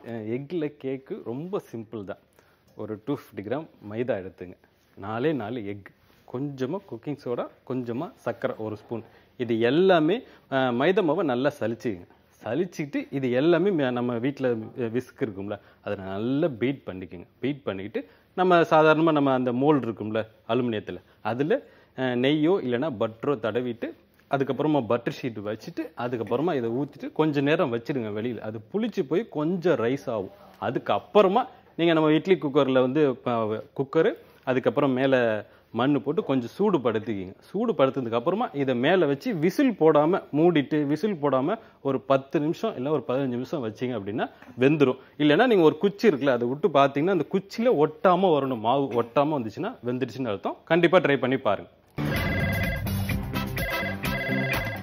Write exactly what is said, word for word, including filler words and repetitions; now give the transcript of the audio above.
எக்கில் கேக்கு ரொம்ப சிம்பிள் தான். ஒரு டூ ஃபிஃப்டி கிராம் மைதா எடுத்துங்க, நாலே நாலு எக், கொஞ்சமாக குக்கிங் சோடா, கொஞ்சமாக சர்க்கரை ஒரு ஸ்பூன், இது எல்லாமே மைதா மாவை நல்லா சலிச்சுங்க. சலிச்சுட்டு இது எல்லாமே நம்ம வீட்டில் விஸ்க் இருக்கும்ல, அதை நல்லா பீட் பண்ணிக்கோங்க. பீட் பண்ணிக்கிட்டு நம்ம சாதாரணமாக நம்ம அந்த மோல்டு இருக்கும்ல அலுமினியத்தில், அதில் நெய்யோ இல்லைன்னா பட்டரோ தடவிட்டு அதுக்கப்புறமா பட்டர் ஷீட் வச்சுட்டு அதுக்கப்புறமா இதை ஊற்றிட்டு கொஞ்சம் நேரம் வச்சுடுங்க வெளியில். அது புளிச்சு போய் கொஞ்சம் ரைஸ் ஆகும். அதுக்கப்புறமா நீங்கள் நம்ம இட்லி குக்கரில் வந்து குக்கரு அதுக்கப்புறம் மேலே மண் போட்டு கொஞ்சம் சூடு படுத்திக்கிங்க. சூடு படுத்ததுக்கு அப்புறமா இதை மேலே வச்சு விசில் போடாமல் மூடிட்டு விசில் போடாமல் ஒரு பத்து நிமிஷம் இல்லை ஒரு பதினஞ்சு நிமிஷம் வச்சிங்க அப்படின்னா வெந்துடும். இல்லைன்னா நீங்கள் ஒரு குச்சி இருக்குல்ல அதை விட்டு பார்த்தீங்கன்னா அந்த குச்சியில் ஒட்டாமல் வரணும். மாவு ஒட்டாமல் வந்துச்சுன்னா வெந்துடுச்சுன்னு அர்த்தம். கண்டிப்பாக ட்ரை பண்ணி பாருங்கள்.